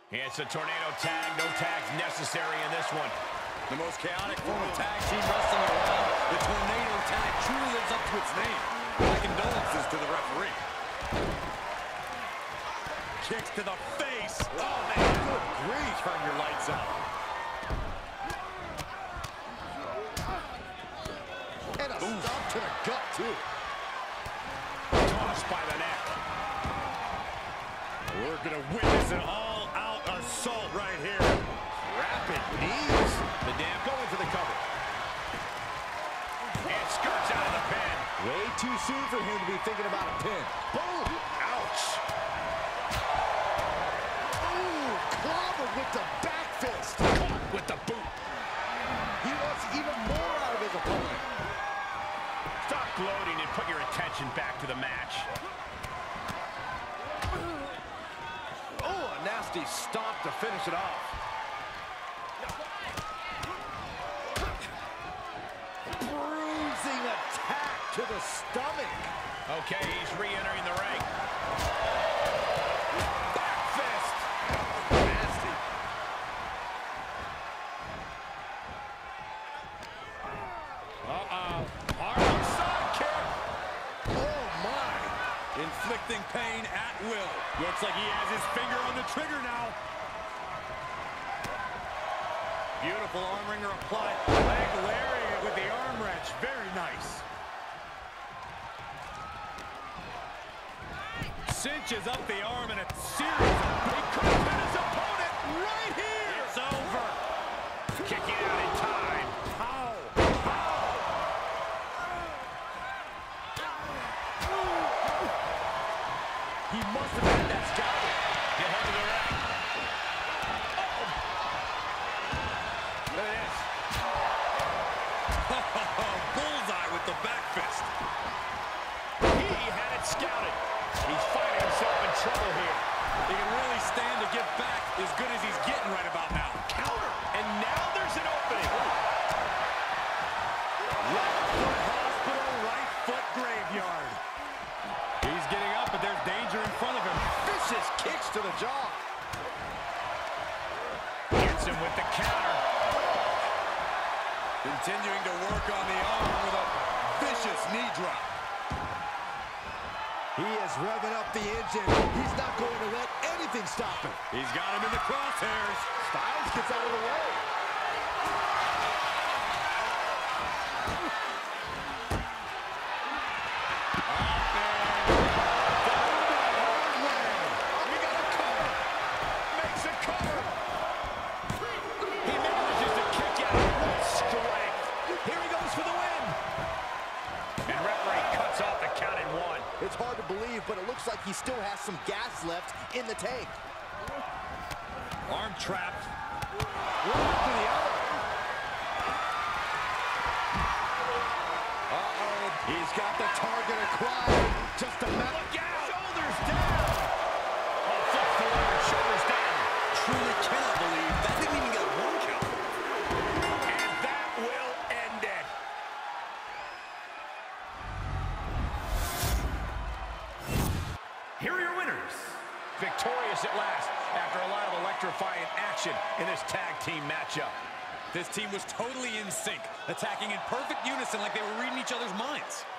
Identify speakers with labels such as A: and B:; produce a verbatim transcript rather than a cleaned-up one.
A: It's a tornado tag. No tags necessary in this one.
B: The most chaotic form of tag team wrestling around, the tornado tag truly lives up to its name. My condolences to the referee. Kicks to the face. Oh, man, good grief. Turn your lights out.
C: And a Ooh. Stomp to the gut, too.
A: Tossed by the neck.
B: We're going to witness an all-out assault right here.
C: Rapid knees.
A: The Dam going for the cover. And skirts out of the pin.
C: Way too soon for him to be thinking about a pin. Boom.
A: Ouch.
C: Ooh, clobbered with the back fist.
A: Caught with the boot.
C: He wants even more out of his opponent.
A: Stop gloating and put your attention back to the match.
C: Oh, a nasty stomp to finish it off. Bruising attack to the stomach.
A: Okay, he's re-entering the ring. Back fist.
C: Nasty.
B: Uh-oh. Harlem side kick. Oh, my. Inflicting pain at will. Looks like he has his finger on the trigger now. Beautiful arm wringer applied. Leg lariat with the arm wrench. Very nice. Cinches up the arm in a series of big cuts. And his opponent right here. It's over.
A: Kicking out in time.
B: How?
C: He must have had that scalpel.
A: Get out of the ring. Uh-oh. Look at this.
B: Bullseye with the back fist.
A: He had it scouted. He's finding himself in trouble here.
B: He can really stand to get back as good as he's getting right about now.
A: Counter. And now there's an opening.
B: Left foot hospital, right foot graveyard. He's getting up, but there's danger in front of him.
C: Vicious kicks to the jaw.
A: Gets him with the counter.
B: Continuing to work on the arm with a vicious knee drop.
C: He is revving up the engine. He's not going to let anything stop him.
B: He's got him in the crosshairs.
C: Styles gets out of the way.
A: Makes a cover. He manages to kick out with strength. Here he goes for the win. And referee cuts off the count in one.
C: It's hard to believe, but it looks like he still has some gas left in the tank.
B: Arm trapped.
C: One after the other. Uh-oh. He's got the target acquired. Just a matter.
A: Look out. Shoulders down. Oh, foot forward, shoulders down.
B: Truly cannot believe that didn't even get one count.
A: And that will end it. Here are your winners. Victorious at last after a lot of electrifying action in this tag team matchup.
B: This team was totally in sync, attacking in perfect unison like they were reading each other's minds.